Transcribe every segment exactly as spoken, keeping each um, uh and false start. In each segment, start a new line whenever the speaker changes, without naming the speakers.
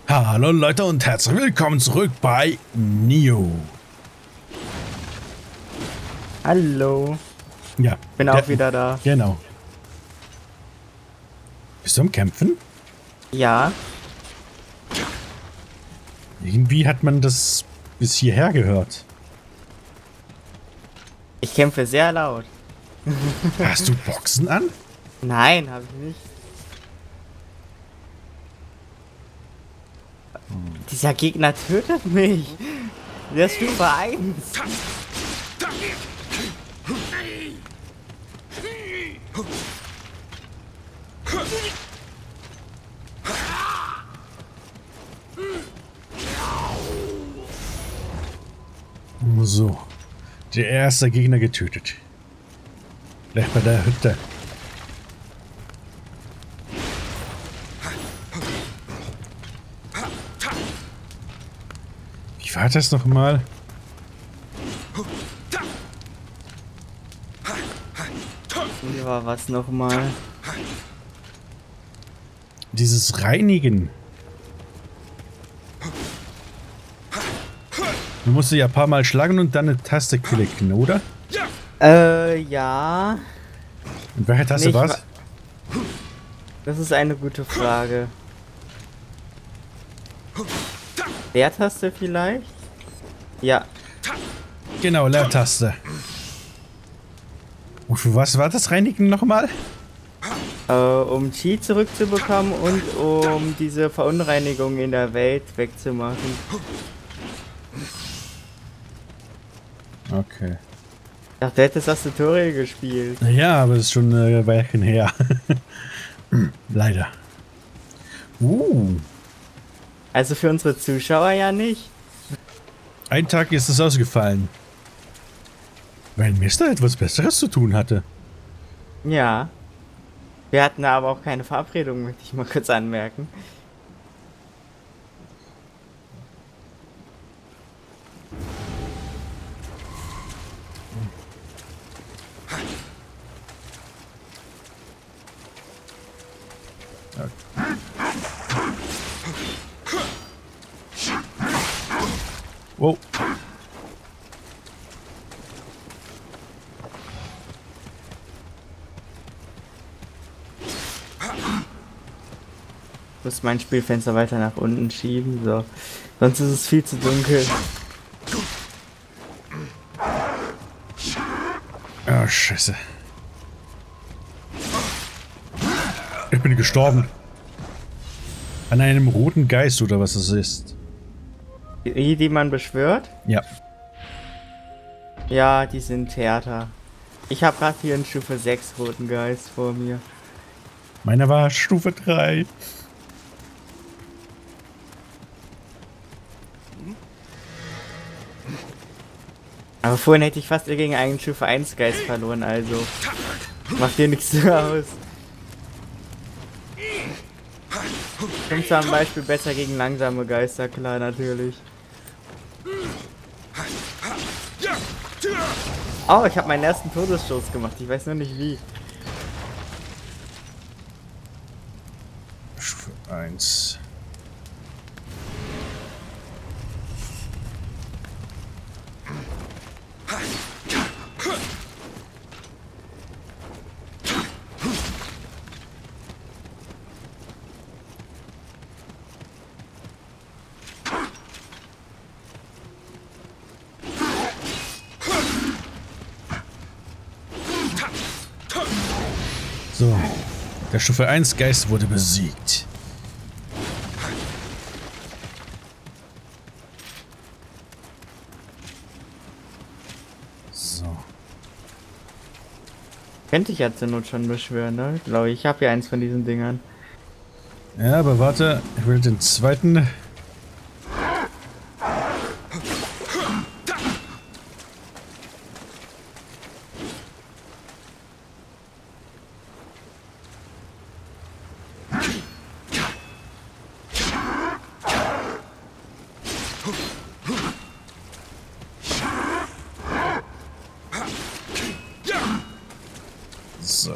Hallo Leute und herzlich willkommen zurück bei Nioh.
Hallo.
Ja.
Bin auch wieder da.
Genau. Bist du am Kämpfen?
Ja.
Irgendwie hat man das bis hierher gehört.
Ich kämpfe sehr laut.
Hast du Boxen an?
Nein, habe ich nicht. Dieser Gegner tötet mich. Der ist Stufe eins.
So. Der erste Gegner getötet. Gleich bei der Hütte. Wie war das nochmal?
Hier war was nochmal.
Dieses Reinigen. Du musst ja ein paar Mal schlagen und dann eine Taste klicken, oder?
Äh, ja.
Und welche Taste
Nicht
war's?
Das ist eine gute Frage. Leertaste vielleicht? Ja.
Genau, Leertaste. Und für was war das Reinigen nochmal?
Äh, um Chi zurückzubekommen und um diese Verunreinigung in der Welt wegzumachen.
Okay.
Ich dachte, du hättest das Tutorial gespielt.
Ja, aber es ist schon ein äh, Weilchen her. Leider. Uh.
Also für unsere Zuschauer ja nicht.
Ein Tag ist es ausgefallen. Weil Mister etwas Besseres zu tun hatte.
Ja. Wir hatten aber auch keine Verabredung, möchte ich mal kurz anmerken.
Wow.
Ich muss mein Spielfenster weiter nach unten schieben, so. Sonst ist es viel zu dunkel.
Ah, Scheiße. Ich bin gestorben. An einem roten Geist oder was es ist.
Die, die man beschwört?
Ja.
Ja, die sind härter. Ich habe gerade hier einen Stufe sechs roten Geist vor mir.
Meiner war Stufe drei.
Aber vorhin hätte ich fast gegen einen Stufe eins Geist verloren, also macht dir nichts aus. Kommt zum Beispiel besser gegen langsame Geister, klar, natürlich. Oh, ich habe meinen ersten Todesstoß gemacht, ich weiß nur nicht wie.
Stufe eins. So, der Stufe eins Geist wurde besiegt. So.
Könnte ich ja zur Not schon beschwören, ne? Glaube ich, ich habe ja eins von diesen Dingern.
Ja, aber warte, ich will den zweiten. So.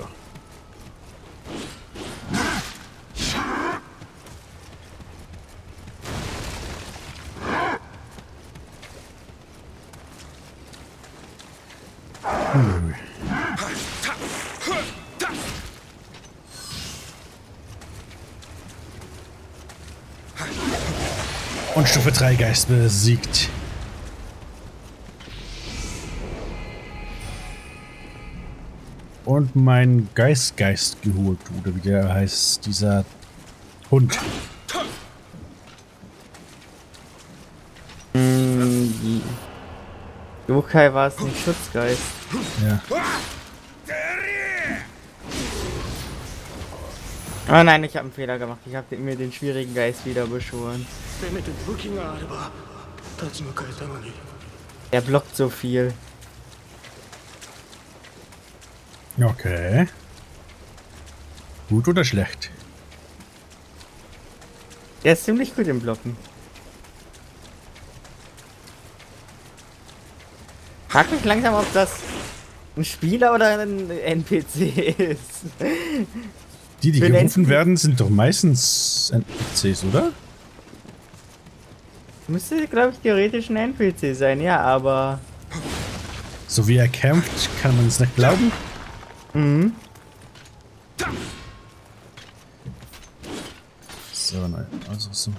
Ui. Und Stufe drei Geist besiegt. Und mein Geistgeist geholt, oder wie der heißt, dieser Hund.
Hm, Yokai war es nicht, Schutzgeist.
Ja.
Oh nein, ich habe einen Fehler gemacht. Ich habe mir den schwierigen Geist wieder beschworen. Er blockt so viel.
Okay. Gut oder schlecht?
Er ist ziemlich gut im Blocken. Frag mich langsam, ob das ein Spieler oder ein N P C ist.
Die, die
Für den
gerufen
N P C
werden, sind doch meistens N P Cs, oder?
Müsste, glaube ich, theoretisch ein N P C sein, ja, aber...
So wie er kämpft, kann man es nicht glauben.
Mhm.
So, nein, also so.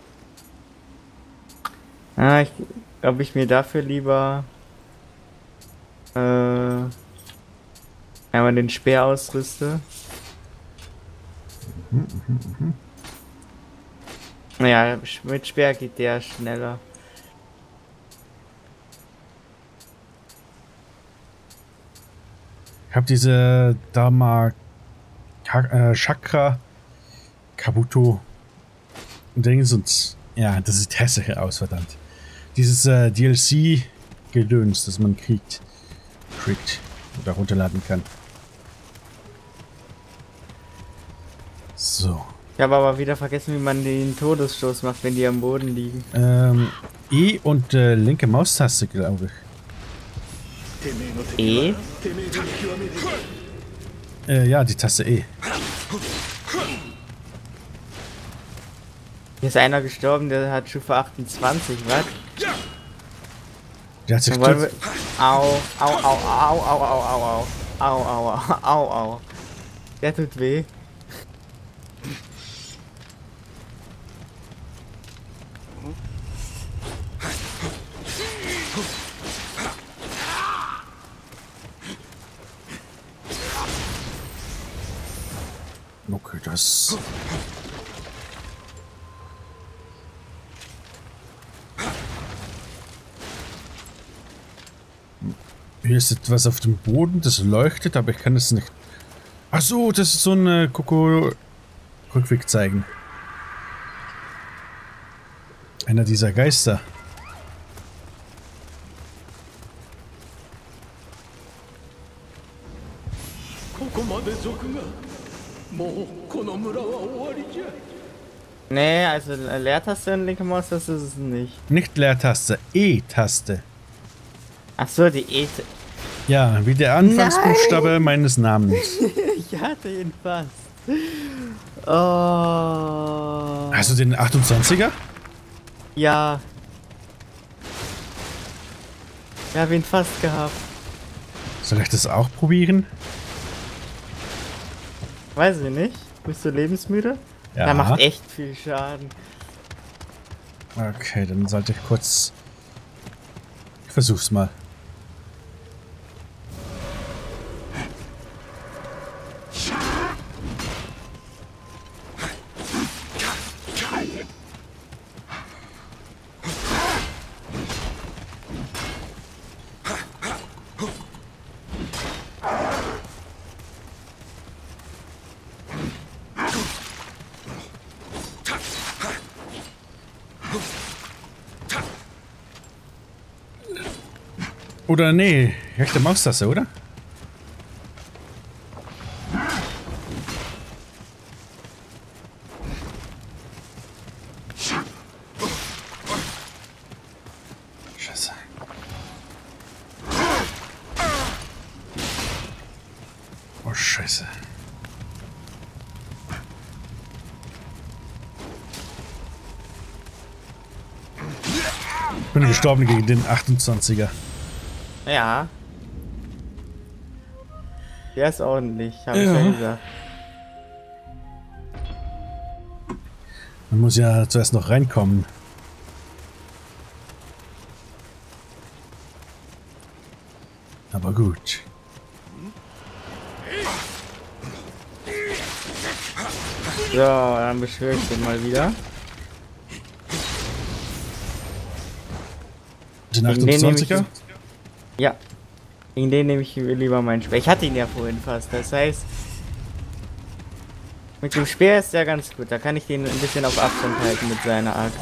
Ah, ich glaube, ich mir dafür lieber... Äh... einmal den Speer ausrüste.
Mhm, mhm, mhm.
Naja, mit Speer geht der schneller.
Ich habe diese Dama Ka äh, Chakra Kabuto Dings und ja, das sieht hässlich aus, verdammt. Dieses äh, D L C Gedöns, das man kriegt, kriegt oder runterladen kann. So.
Ich habe aber wieder vergessen, wie man den Todesstoß macht, wenn die am Boden liegen.
Ähm, E und äh, linke Maustaste, glaube ich.
E?
Äh, ja, die Taste E.
Hier ist einer gestorben, der hat Stufe achtundzwanzig, was?
Der hat sich
Dann wollen
tot...
wir... Au, au, au, au, au, au, au, au, au, au, au, au, au. Der tut weh.
Okay, das... Hier ist etwas auf dem Boden, das leuchtet, aber ich kann es nicht... Ach so, das ist so ein äh, Koko-Rückweg zeigen. Einer dieser Geister.
Nee, also Leertaste und linke Maustaste ist es nicht.
Nicht Leertaste, E-Taste.
Ach so, die E.
Ja, wie der Anfangsbuchstabe Nein. meines Namens.
Ich hatte ihn fast. Oh.
Hast du den achtundzwanziger?
Ja. Ich habe ihn fast gehabt.
Soll ich das auch probieren?
Weiß ich nicht. Bist du lebensmüde?
Ja.
Der macht echt viel Schaden.
Okay, dann sollte ich kurz... Ich versuch's mal. Oder nee, rechte Maustaste, oder? Scheiße. Oh, Scheiße. Ich bin gestorben gegen den achtundzwanziger.
Ja. Der ist ordentlich, habe
Ja.
ich ja gesagt.
Man muss ja zuerst noch reinkommen. Aber gut.
So, dann beschwöre ich den mal wieder.
Den
Gegen den nehme ich-
achtundzwanziger?
Ja. Gegen den nehme ich lieber meinen Speer. Ich hatte ihn ja vorhin fast. Das heißt, mit dem Speer ist der ganz gut. Da kann ich den ein bisschen auf Abstand halten mit seiner Axt.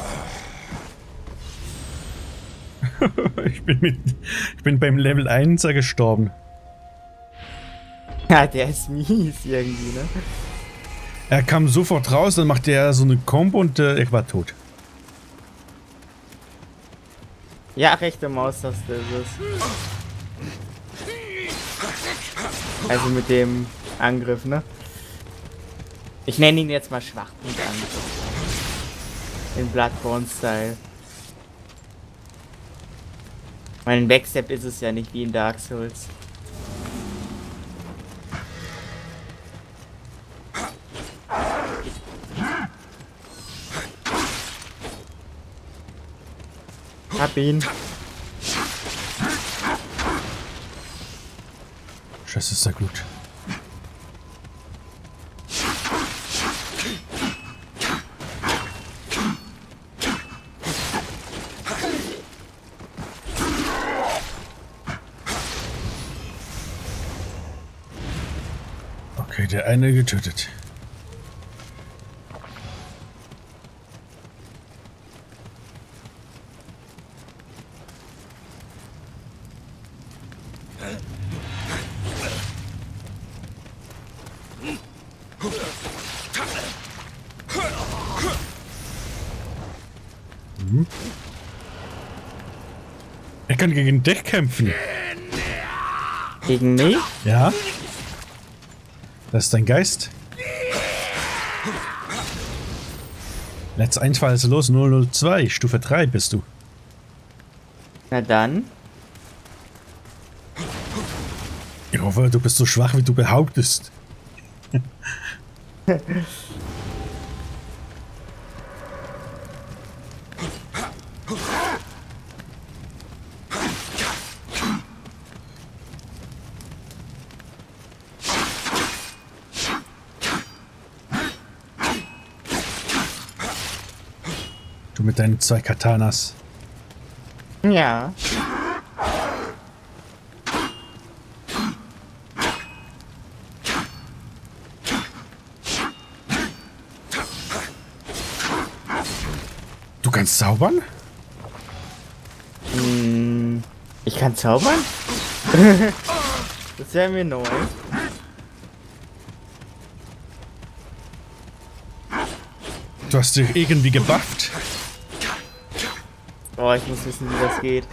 ich, bin mit, ich bin beim Level einser gestorben.
Ja, der ist mies irgendwie, ne?
Er kam sofort raus, dann machte er so eine Combo und äh, ich war tot.
Ja, rechte Maustaste ist es. Also mit dem Angriff, ne? Ich nenne ihn jetzt mal Schwachpunktangriff. In Bloodborne-Style. Mein Backstep ist es ja nicht wie in Dark Souls. Hab ihn.
Scheiße, ist ja gut. Okay, der eine getötet. Mhm. Er kann gegen dich kämpfen.
Gegen mich?
Ja? Das ist dein Geist. Letzter Einfall ist los, null null zwei, Stufe drei bist du.
Na dann.
Ich hoffe, du bist so schwach, wie du behauptest. Du mit deinen zwei Katanas.
Ja.
Du kannst zaubern?
Hm, ich kann zaubern? Das wäre mir neu.
Du hast dich irgendwie gebufft.
Oh, ich muss wissen, wie das geht.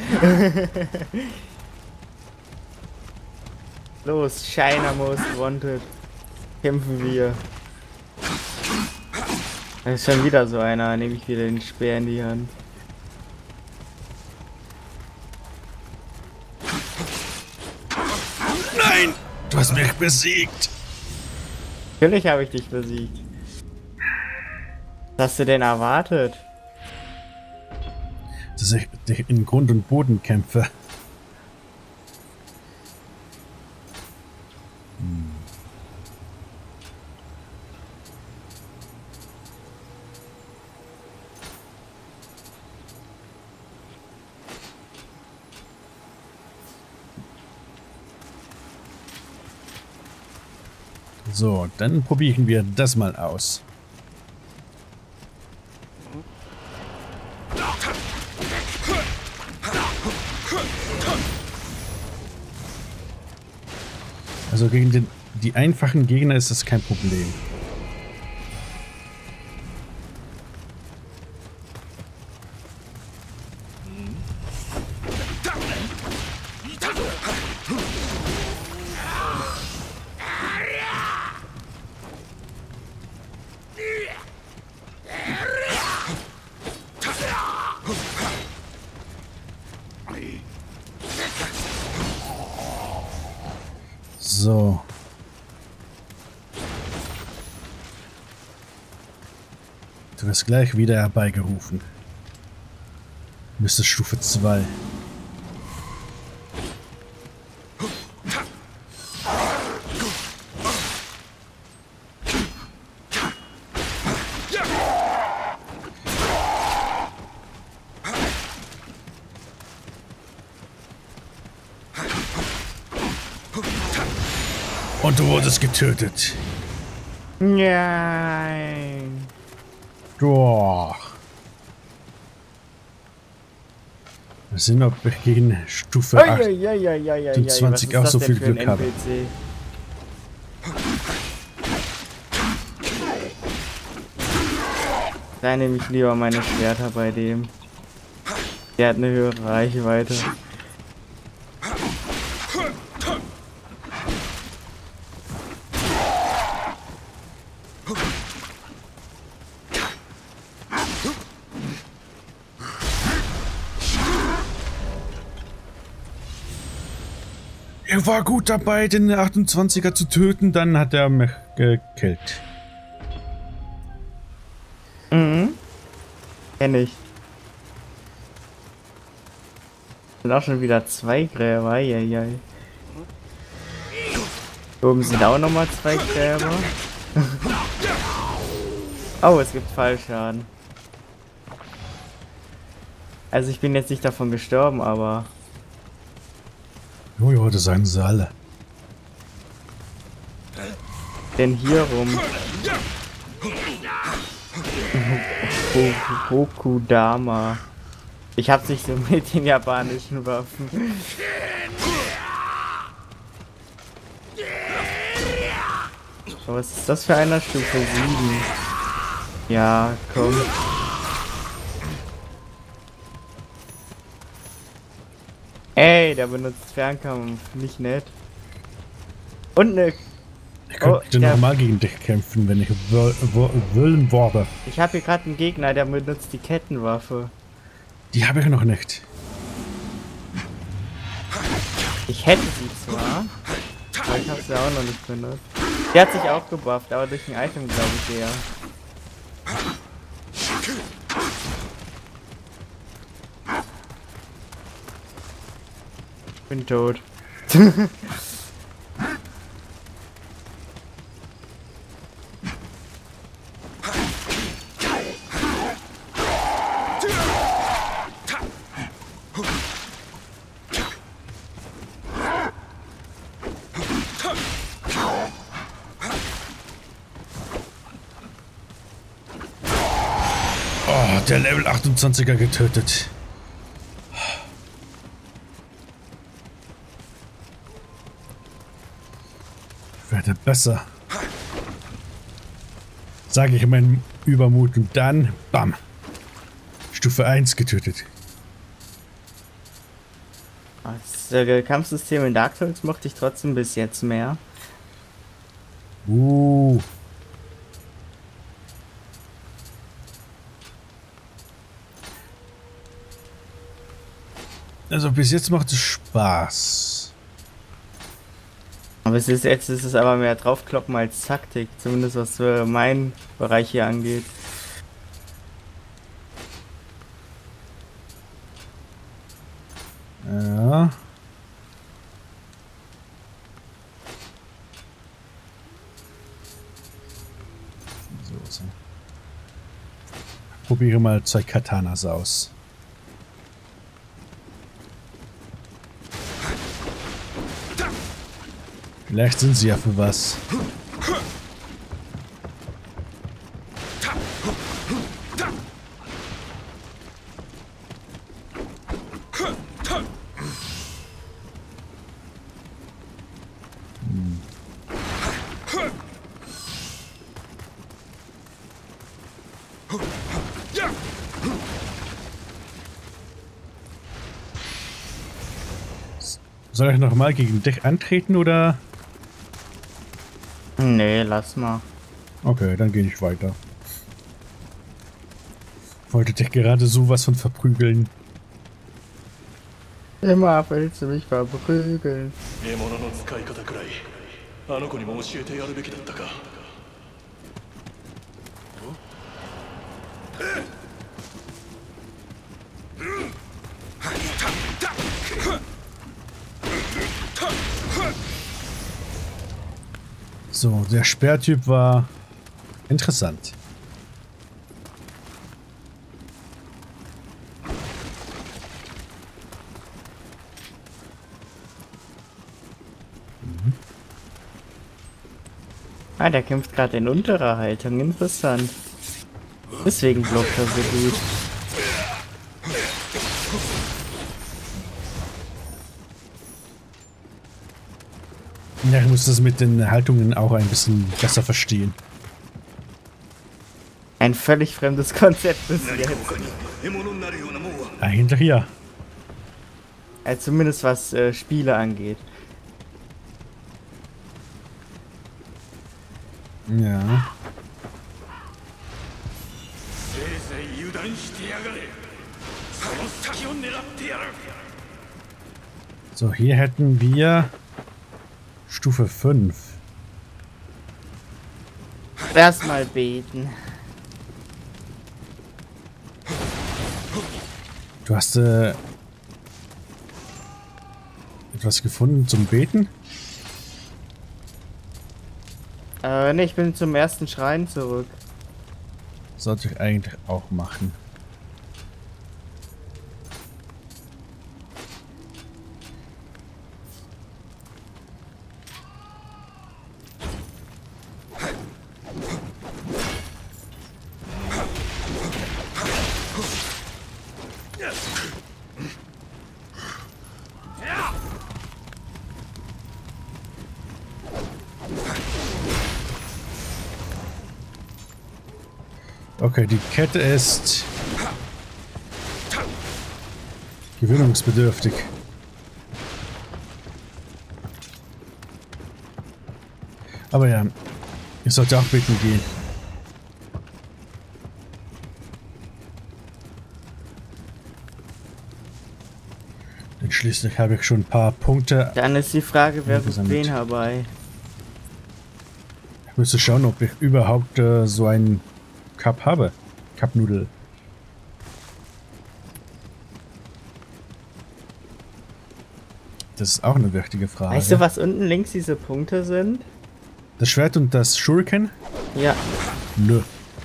Los, China Most Wanted. Kämpfen wir. Das ist schon wieder so einer. Nehme ich wieder den Speer in die Hand.
Nein! Du hast mich besiegt.
Natürlich habe ich dich besiegt. Was hast du denn erwartet?
Dass ich dich in Grund und Boden kämpfe. Hm. So, dann probieren wir das mal aus. Also gegen den, die einfachen Gegner ist das kein Problem. So. Du wirst gleich wieder herbeigerufen. Müsste Stufe zwei. Und du wurdest getötet.
Nein.
Boah. Wir sind ob ich gegen Stufe achtundzwanzig auch so viel Glück habe.
Da nehme ich lieber meine Schwerter bei dem. Der hat eine höhere Reichweite.
Er war gut dabei, den achtundzwanziger zu töten, dann hat er mich gekillt.
Mhm. Kenn ich. Sind auch schon wieder zwei Gräber, ja, ja. Oben sind auch nochmal zwei Gräber. Oh, es gibt Fallschaden. Also ich bin jetzt nicht davon gestorben, aber...
Jojo, das sagen sie alle.
Denn hier rum... Hokudama. Ich hab's nicht so mit den japanischen Waffen. Aber was ist das für einer? Stufe sieben? Ja, komm. Ey, der benutzt Fernkampf. Nicht nett. Und ne...
Ich könnte
oh,
nochmal gegen dich kämpfen, wenn ich wollen würde.
Ich habe hier gerade einen Gegner, der benutzt die Kettenwaffe.
Die habe ich noch nicht.
Ich hätte sie zwar, aber ich habe sie auch noch nicht benutzt. Die hat sich auch gebufft, aber durch ein Item glaube ich eher. Ich bin tot.
Oh, der Level achtundzwanziger getötet. Ich werde besser. Sage ich in meinem Übermut und dann, bam. Stufe eins getötet.
Das äh, Kampfsystem in Dark Souls mochte ich trotzdem bis jetzt mehr.
Uh. Also bis jetzt macht es Spaß.
Aber es ist, jetzt ist es aber mehr draufkloppen als Taktik, zumindest was äh, mein Bereich hier angeht.
Ja. So, so. Probiere mal zwei Katanas aus. Vielleicht sind sie ja für was. Hm. Soll ich noch mal gegen dich antreten oder?
Nee, lass mal.
Okay, dann gehe ich weiter. Wollte dich gerade sowas von verprügeln.
Immer willst du mich verprügeln.
So, der Sperrtyp war interessant.
Mhm. Ah, der kämpft gerade in unterer Haltung. Interessant. Deswegen blockt er so gut.
Ja, ich muss das mit den Haltungen auch ein bisschen besser verstehen.
Ein völlig fremdes Konzept bis jetzt.
Eigentlich ja.
Also zumindest was äh, Spiele angeht.
Ja. So, hier hätten wir Stufe fünf.
Erstmal beten.
Du hast äh, etwas gefunden zum Beten?
Äh, ne, ich bin zum ersten Schrein zurück.
Sollte ich eigentlich auch machen. Okay, die Kette ist gewöhnungsbedürftig. Aber ja, ich sollte auch bitten gehen. Denn schließlich habe ich schon ein paar Punkte.
Dann ist die Frage, wer ruft wen herbei?
Ich müsste schauen, ob ich überhaupt äh, so ein Cup habe. Cup-Nudel. Das ist auch eine wichtige Frage.
Weißt du, was unten links diese Punkte sind?
Das Schwert und das Shuriken?
Ja.
Nö.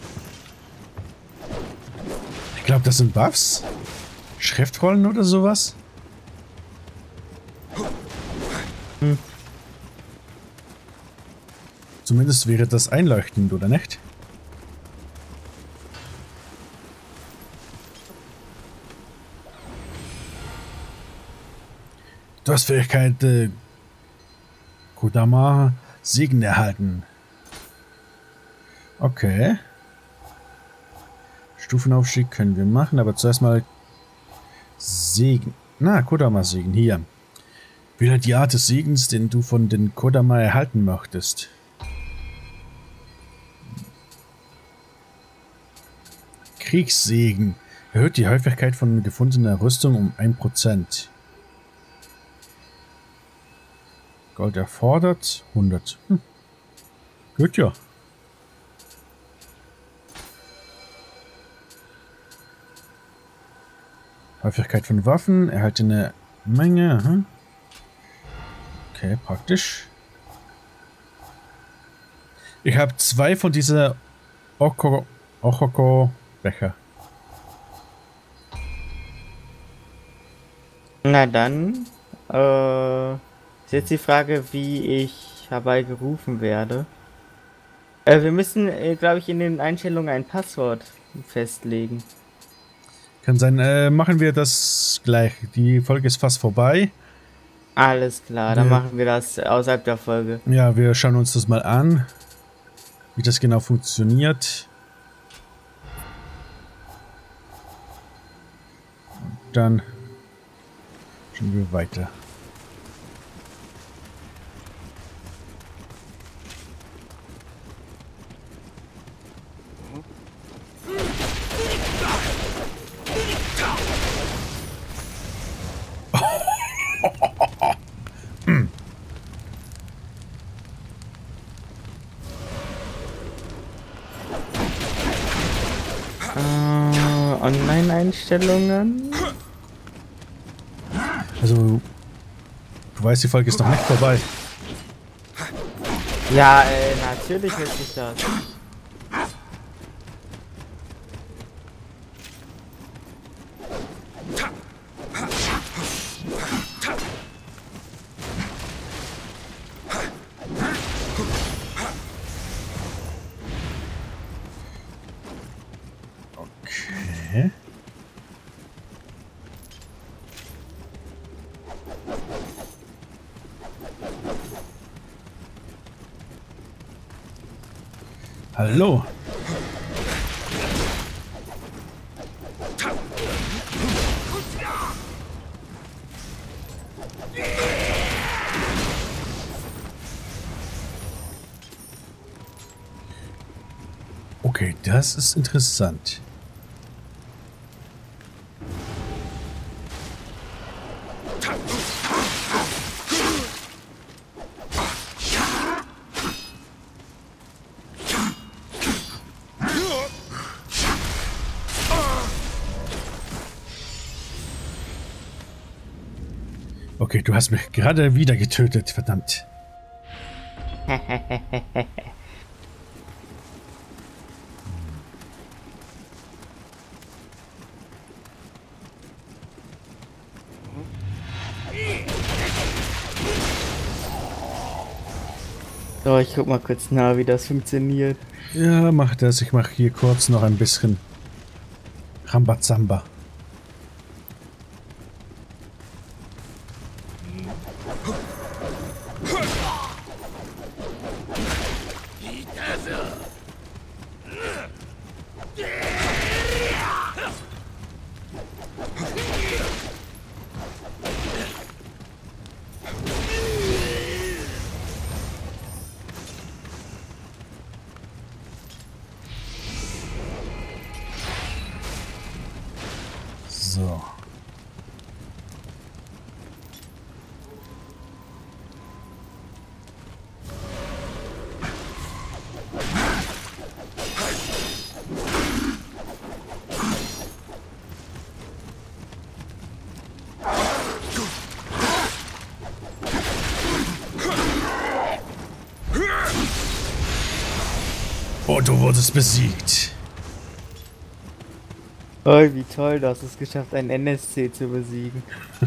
Ich glaube, das sind Buffs. Schriftrollen oder sowas? Hm. Zumindest wäre das einleuchtend, oder nicht? Du hast Fähigkeit äh, Kodama Segen erhalten. Okay. Stufenaufstieg können wir machen, aber zuerst mal Segen. Na, Kodama Segen, hier. Wähle die Art des Segens, den du von den Kodama erhalten möchtest. Kriegssegen. Erhöht die Häufigkeit von gefundener Rüstung um ein Prozent. Gold erfordert hundert. Hm. Gut, ja. Häufigkeit von Waffen, erhaltene Menge. Hm. Okay, praktisch. Ich habe zwei von dieser Oko Ochoko Becher.
Na dann, äh, ist jetzt die Frage, wie ich herbeigerufen werde. Äh, wir müssen, äh, glaube ich, in den Einstellungen ein Passwort festlegen.
Kann sein, äh, machen wir das gleich. Die Folge ist fast vorbei.
Alles klar, dann
Ja.
machen wir das außerhalb der Folge.
Ja, wir schauen uns das mal an, wie das genau funktioniert. Und dann schauen wir weiter.
Äh, Online-Einstellungen.
Also, du weißt, die Folge ist noch nicht vorbei.
Ja, äh, natürlich nutze ich das.
Okay. Hallo. Okay, das ist interessant. Okay, du hast mich gerade wieder getötet, verdammt.
So, ich guck mal kurz nach, wie das funktioniert.
Ja, mach das. Ich mache hier kurz noch ein bisschen Rambazamba. So. Oh, du wurdest besiegt.
Oh, wie toll, du hast es geschafft, einen N S C zu besiegen.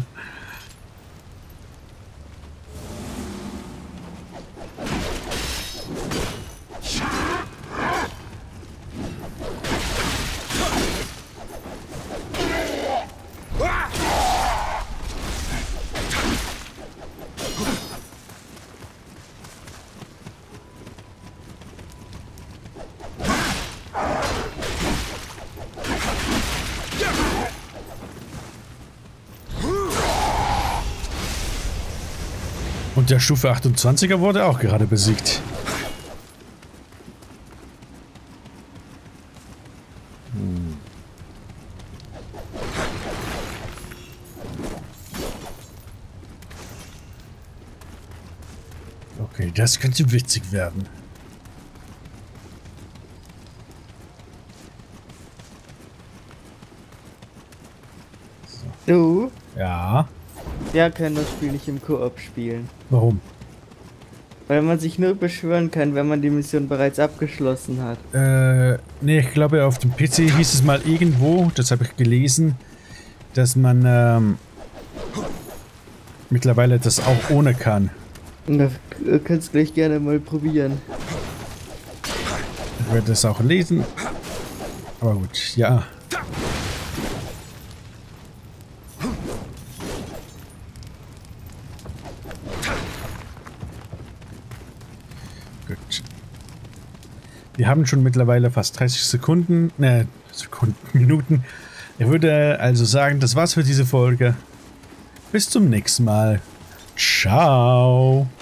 Und der Stufe achtundzwanziger wurde auch gerade besiegt. Hm. Okay, das könnte witzig werden.
Du?
Ja.
Wir können das Spiel nicht im Koop spielen.
Warum?
Weil man sich nur beschwören kann, wenn man die Mission bereits abgeschlossen hat.
Äh, nee, ich glaube auf dem P C hieß es mal irgendwo, das habe ich gelesen, dass man ähm, mittlerweile das auch ohne kann.
Du kannst gleich gerne mal probieren.
Ich werde das auch lesen. Aber gut, ja. Gut. Wir haben schon mittlerweile fast dreißig Sekunden, ne, Sekunden, Minuten. Ich würde also sagen, das war's für diese Folge. Bis zum nächsten Mal. Ciao.